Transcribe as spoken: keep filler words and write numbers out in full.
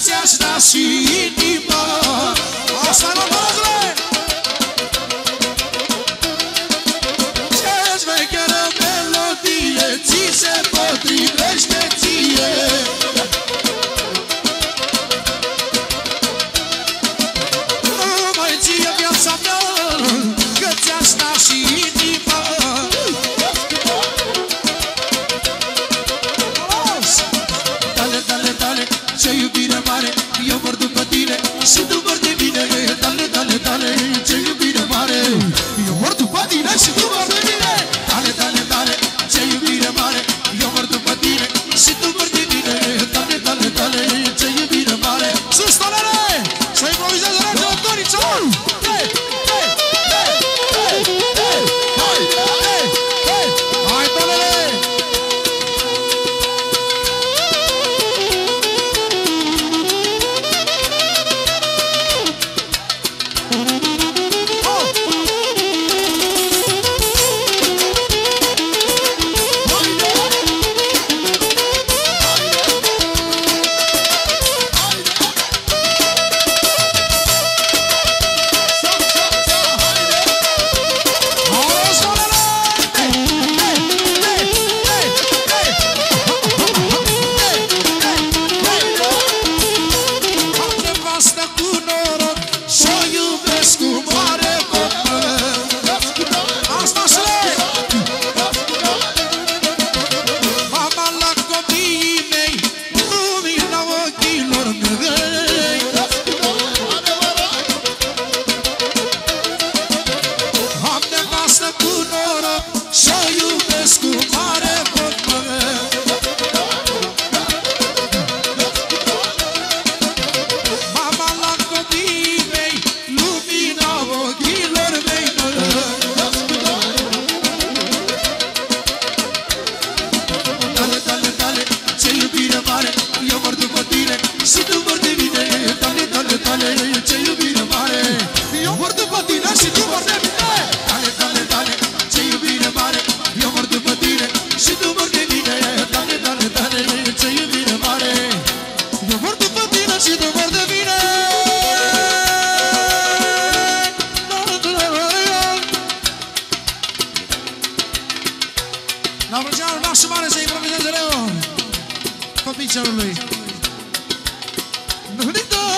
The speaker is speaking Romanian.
ți-aș da și inima. Asta e, mă, băzule! Ce-ți vecheră melodie ți se potrivește ție. Numai ție viața mea, că ți-aș da și inima. Ce iubire mare, eu mor după tine și tu mor de mine. Dale, dale, dale, ce iubire mare, eu mor după tine și tu mor de mine. Dale, dale, dale, ce iubire mare, eu mor după tine și tu mor de mine. Dale, dale, dale, ce iubire mare. Sus, tolere! Să improvizează rege la Doriță! Hai, hai, hai, hai, hai, hai, hai, hai, tolere! La vrăgeanul nașul mare să improvizeze Leo, copii cerului. Nu-i dă